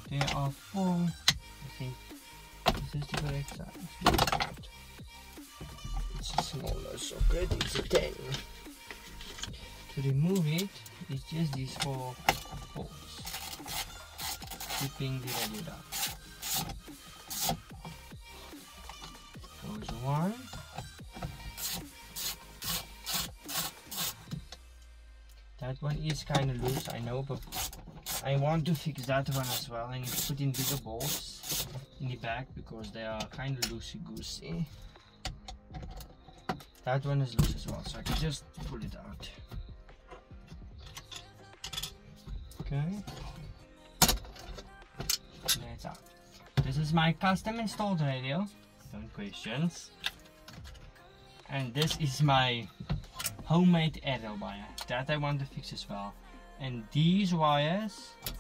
They are full. I think this is the correct size. It's a smaller socket, it's a 10. To remove it, it's just these 4 holes, keeping the regular. Goes one. That one is kind of loose, I know, but I want to fix that one as well. I need to put in bigger bolts in the back because they are kind of loosey-goosey. That one is loose as well, so I can just pull it out. Okay. There it's out. This is my custom installed radio. Don't questions. And this is my homemade aerial wire that I want to fix as well. And these wires